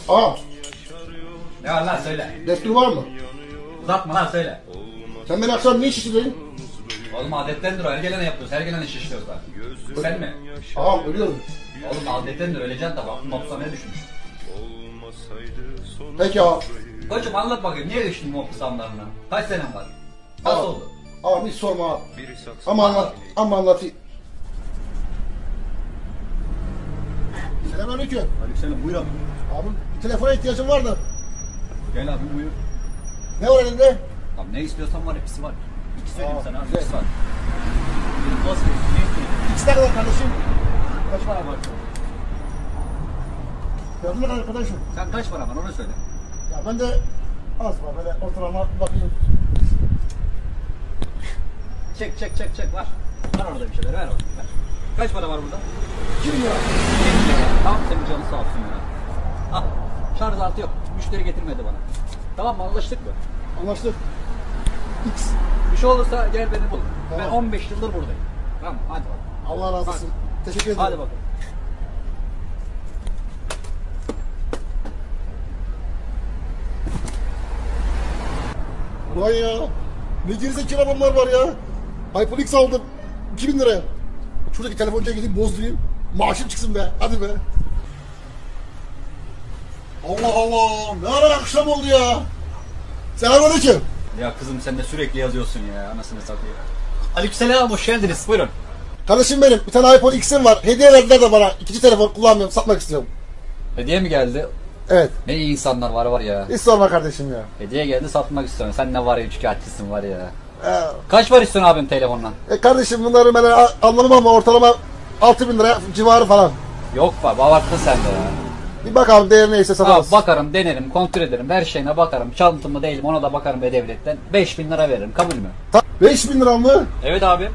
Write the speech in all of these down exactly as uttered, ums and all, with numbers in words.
Ağam, Ne var lan söyle. destur var mı? Uzatma lan söyle. Sen beni akşam ne iş işledin? Oğlum adettendir o. Her gelene yapıyoruz. Her gelene iş işliyoruz lan. Sen mi? Ağam ölüyorum. Oğlum adettendir öleceksin tabi. Aklım hapishaneye düşmüş. Peki ağam. Koçum anlat bakayım. Niye düştün bu hapishanelerine? Kaç senem var? Nasıl Ağam, oldu? ağam hiç sorma ağam. Ama anlat, ama anlatayım. Selamünaleyküm. Aleykümselam buyur abi. Abim telefona ihtiyacım vardı. Gel abi buyur. Ne var elinde? Abi ne istiyorsan var hepsi var. İkisi vereyim Aa, sana abi. güzel. Hepsi var. Bir poz ver. Ne istiyorsun? İkisi ne kadar kardeşim? Kaç para var? Fiyatı ne kadar arkadaşım? Sen kaç para var onu söyle. Ya ben de az var böyle ortalama bakayım. Çek çek çek çek var. Var orada bir şeyler ver orada. Ver. Kaç para var burada? iki bin lira. Tamam senin canın sağ olsun ya. Al. Şarj altı yok. Müşteri getirmedi bana. Tamam mı? Anlaştık mı? Anlaştık. X. Bir şey olursa gel beni bul. Tamam. Ben on beş yıldır buradayım. Tamam hadi bakalım. Allah razı olsun. Teşekkür ederim. Hadi bakalım. Vay ya. Ne gerizekalı adamlar var ya. iPhone X aldım. iki bin liraya. Şuradaki telefoncuya gideyim bozdurayım. Maaşım çıksın be. Hadi be. Allah Allah. Ne ara akşam oldu ya. Selamünaleyküm. Ya kızım sen de sürekli yazıyorsun ya anasını satayım. Aleykümselam hoş geldiniz buyurun. Kardeşim benim. Bir tane iPhone X'im var. Hediye verdiler de bana. İkinci telefon kullanmıyorum. Satmak istiyorum. Hediye mi geldi? Evet. Ne iyi insanlar var var ya. Hiç sorma kardeşim ya. Hediye geldi satmak istiyorum. Sen ne var ya üçkağıtçısın var ya. Ee, Kaç var istiyorsun abim telefondan? e kardeşim bunları ben a- anlamam ama ortalama altı bin lira civarı falan. Yok bak abarttın sen de ya. Bir bakalım değeri neyse satarız. Abi bakarım, denerim, kontrol ederim, her şeyine bakarım. Çalıntı mı değil mi ona da bakarım E-Devlet'ten. beş bin lira veririm, kabul mü? Ta- beş bin lira mı? Evet abi.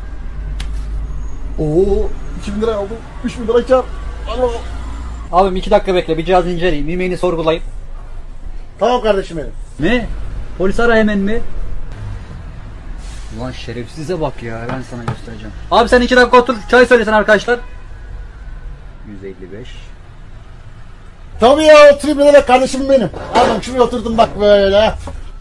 Oo, iki bin lira aldım. üç bin lira kar. Allah. Abim iki dakika bekle, bir cihaz inceleyeyim, yemeğini sorgulayıp. Tamam kardeşim benim. Ne? Polis ara hemen mi? Ulan şerefsize bak ya, ben sana göstereceğim. Abi sen iki dakika otur, çay söylesen arkadaşlar. yüz elli beş. Tabii ya oturayım ne demek kardeşim benim. Adam şuraya oturdum bak böyle.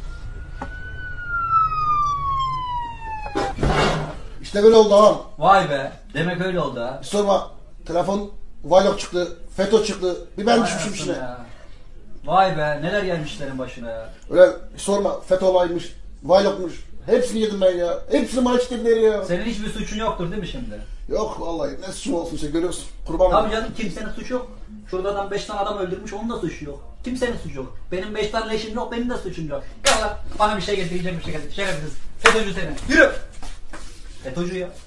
İşte böyle oldu ha. Vay be, demek öyle oldu ha. Bir sorma. Telefon Vlog çıktı. FETÖ çıktı. Bir ben düşmüşüm içine. Ya. Vay be, neler gelmişlerin başına ya. Öyle bir sorma. FETÖ olaymış. Vlog'muş. Hepsini yedim ben ya. Hepsini maaş dediler ya. Senin hiçbir suçun yoktur değil mi şimdi? Yok vallahi ne suçum olsun işte görüyorsun. Kurban Tabii olayım. canım kimsenin suçu yok. Şurada adam beş tane adam öldürmüş onun da suçu yok. Kimsenin suçu yok. Benim beş tane leşim yok benim de suçum yok. Gel lan bana bir şey getir yiyecek bir şey getir. Şerefsiz. FETÖ'cü seni. Yürü. FETÖ'cü ya.